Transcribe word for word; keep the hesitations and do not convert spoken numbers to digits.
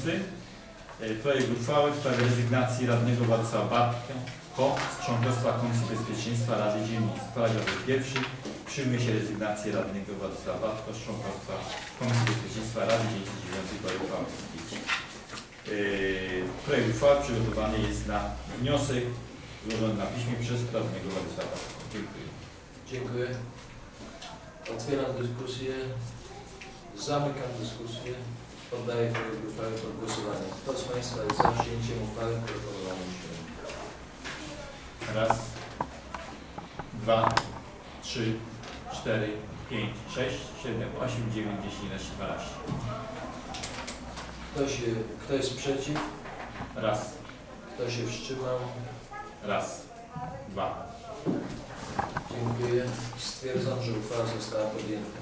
przewodniczący. Projekt uchwały w sprawie rezygnacji radnego Władysława Bartko z członkostwa Komisji Bezpieczeństwa Rady Dzielnicy. Paragraf pierwszy. Przyjmuje się rezygnację radnego Władysława Bartko z członkostwa Komisji Bezpieczeństwa Rady Dzielnicy dziewiątej uchwały. Projekt uchwały przygotowany jest na wniosek złożony na piśmie przez radnego Władysława Bartko. Dziękuję. Dziękuję. Otwieram dyskusję. Zamykam dyskusję. Poddaję projekt uchwały pod głosowanie. Kto z Państwa jest za przyjęciem uchwały proponowanej się? Raz, dwa, trzy, cztery, pięć, sześć, siedem, osiem, dziewięć, dziesięć, jedenaście, dwanaście. Kto się, kto jest przeciw? Raz, Kto się wstrzymał? raz, dwa. Dziękuję. Stwierdzam, że uchwała została podjęta.